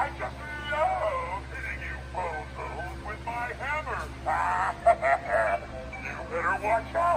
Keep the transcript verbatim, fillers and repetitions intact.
I just love hitting you bozos with my hammer. You better watch out.